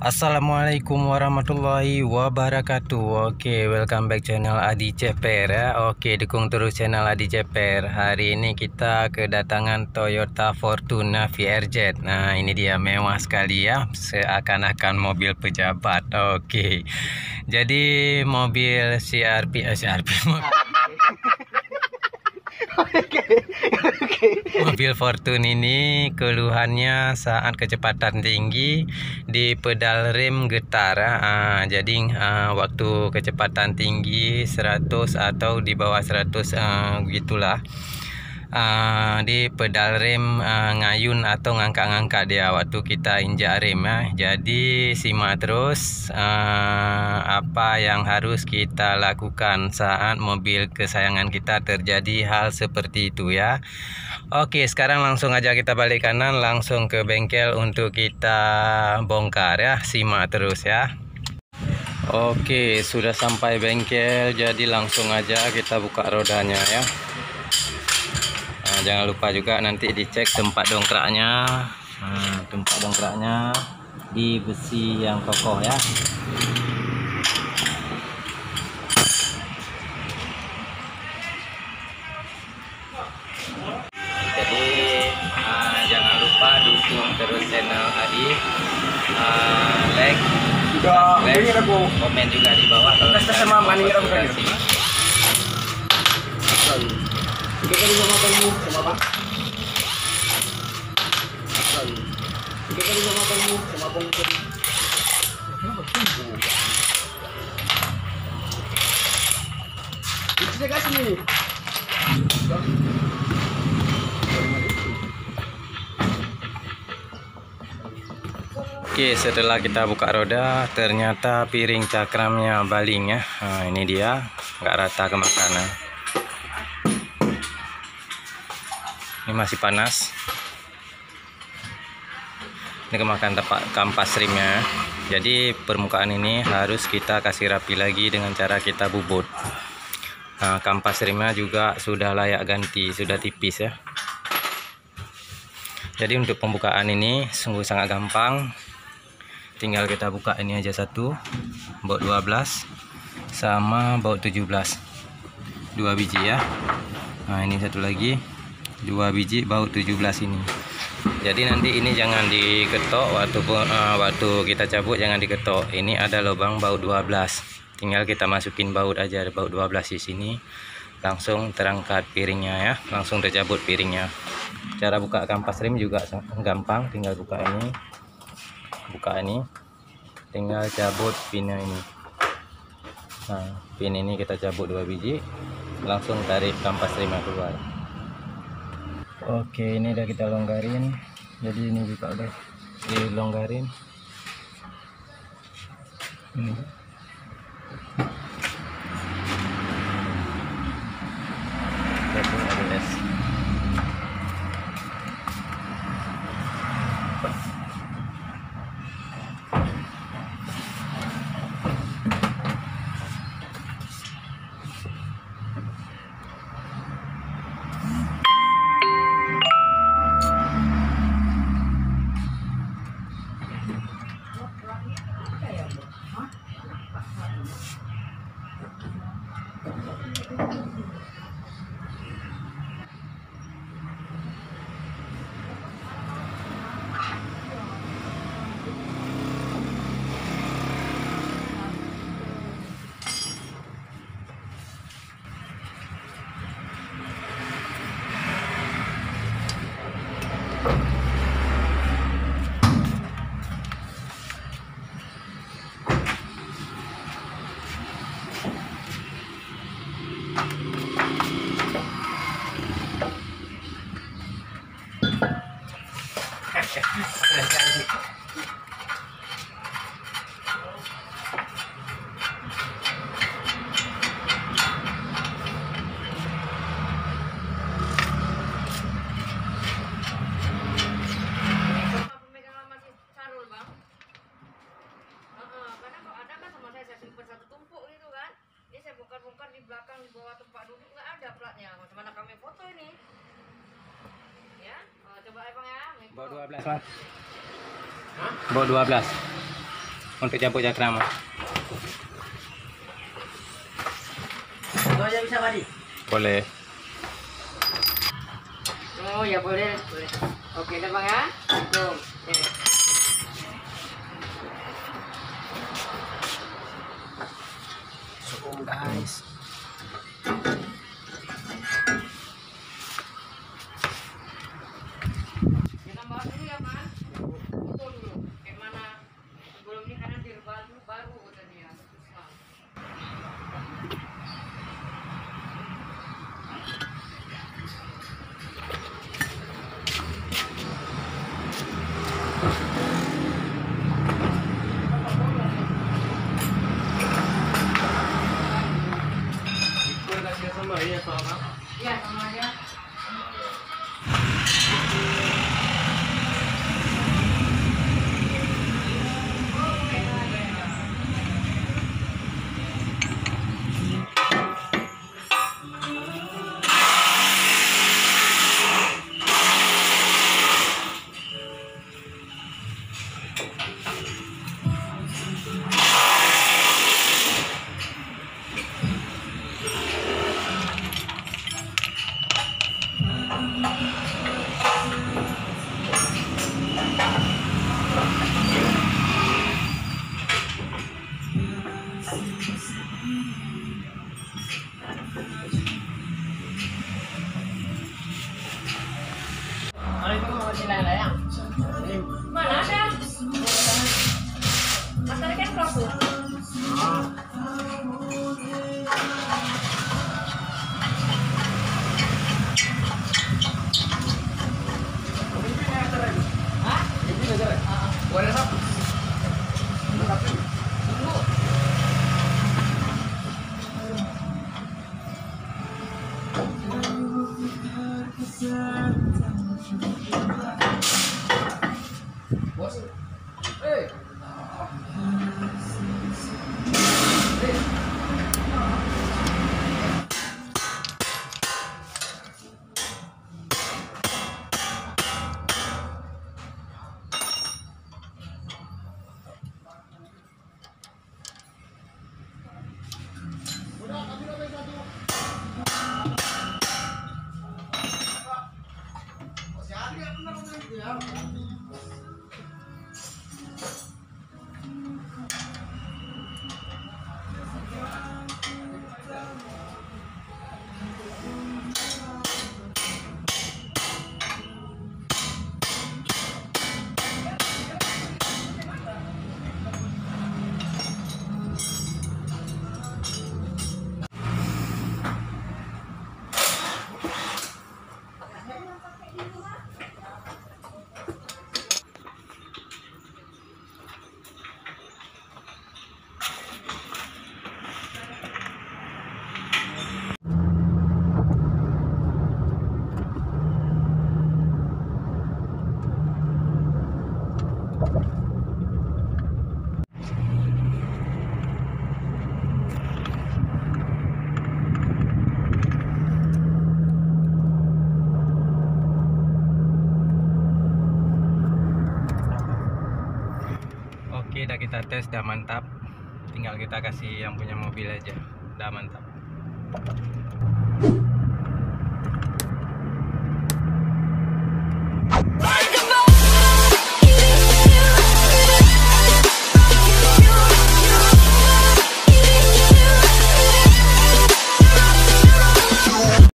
Assalamualaikum warahmatullahi wabarakatuh. Oke, welcome back channel Adi Ceper ya. Oke, dukung terus channel Adi Ceper. Hari ini kita kedatangan Toyota Fortuner VRZ. Nah, ini dia, mewah sekali ya, seakan-akan mobil pejabat. Oke, jadi mobil CRV mobil Fortune ini keluhannya saat kecepatan tinggi di pedal rem getar. Jadi waktu kecepatan tinggi 100 atau di bawah 100 gitulah, di pedal rem ngayun atau ngangkat-ngangkat dia waktu kita injak rem ya. Jadi simak terus apa yang harus kita lakukan saat mobil kesayangan kita terjadi hal seperti itu ya. Oke, sekarang langsung aja kita balik kanan langsung ke bengkel untuk kita bongkar ya. Simak terus ya. Oke, sudah sampai bengkel, jadi langsung aja kita buka rodanya ya. Jangan lupa juga nanti dicek tempat dongkraknya. Tempat dongkraknya di besi yang kokoh ya. Jadi jangan lupa dukung terus channel Adi, like, subscribe, komen juga di bawah kalau sama notifikasi. Oke, setelah kita buka roda, ternyata piring cakramnya baling ya. Nah, ini dia, nggak rata ke makanan. Ini masih panas. Ini kemakan tempat kampas rimnya. Jadi permukaan ini harus kita kasih rapi lagi dengan cara kita bubut. Nah, kampas rimnya juga sudah layak ganti, sudah tipis ya. Jadi untuk pembukaan ini sungguh sangat gampang. Tinggal kita buka ini aja satu, baut 12 sama baut 17, 2 biji ya. Nah, ini satu lagi 2 biji baut 17 ini. Jadi nanti ini jangan diketok waktu kita cabut, jangan diketok. Ini ada lubang baut 12. Tinggal kita masukin baut aja, baut 12 di sini. Langsung terangkat piringnya ya, langsung tercabut piringnya. Cara buka kampas rem juga gampang, tinggal buka ini. Tinggal cabut pinnya ini. Nah, pin ini kita cabut 2 biji, langsung tarik kampas remnya keluar. Oke, ini udah kita longgarin. Jadi ini juga udah dilonggarin. Ini. Jadi ABS. belakang di bawah tempat duduk nggak ada platnya. Mana kami foto ini? Ya, coba ya bang ya. Bawa 12 mas. Bawa 12. untuk cabut cakram. Itu aja bisa Badi. Boleh. Oh ya boleh, boleh. Oke dah bang ya. Assalamualaikum. Guys. Kita bahas dulu ya man. Foto dulu. Kayak mana? Sebelum ini karena di baru kata dia. Susah. Iya sama aja. Mana ada? Masalahnya kan proses. Oke, udah kita tes, udah mantap. Tinggal kita kasih yang punya mobil aja. Udah mantap.